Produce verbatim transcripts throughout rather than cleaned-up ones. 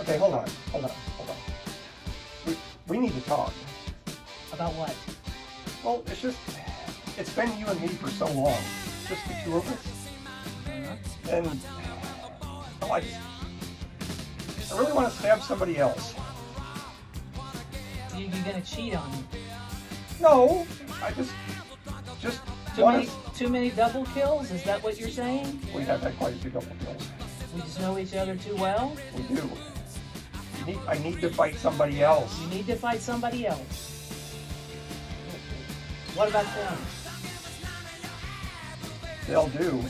Okay, hold on, hold on, hold on. We, we need to talk. About what? Well, it's just, it's been you and me for so long. Just the two of us. Uh-huh. And, oh, I just, I really want to stab somebody else. You, you're gonna cheat on me? No, I just, just Too want many, to... too many double kills? Is that what you're saying? We have had quite a few double kills. We just know each other too well? We do. You need, I need to fight somebody else. You need to fight somebody else. What about them? They'll do.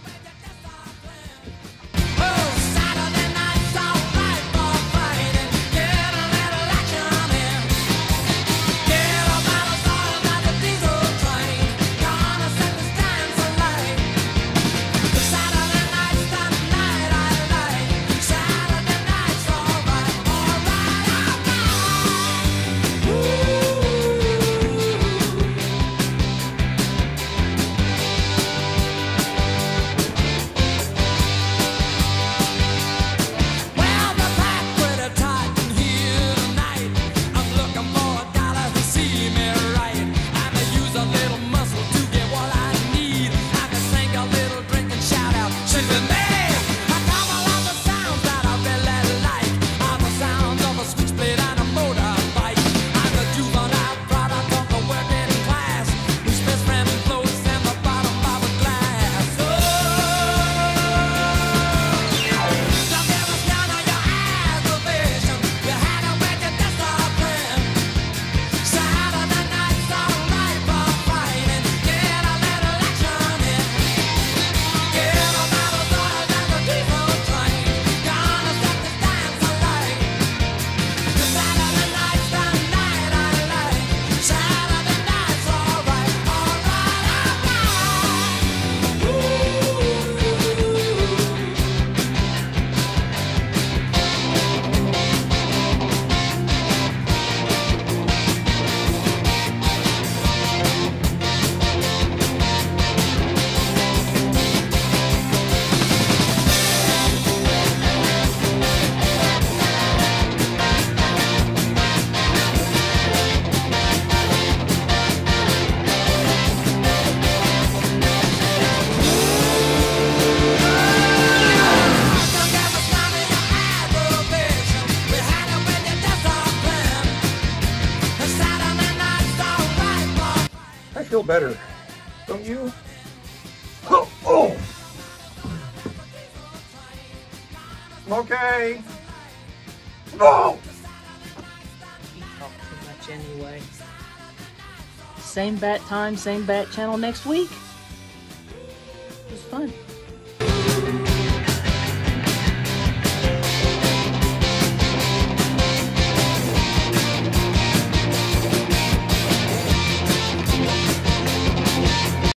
I feel better, don't you? Oh, oh. Okay. No. You talk too much anyway. Same bat time, same bat channel next week. It was fun.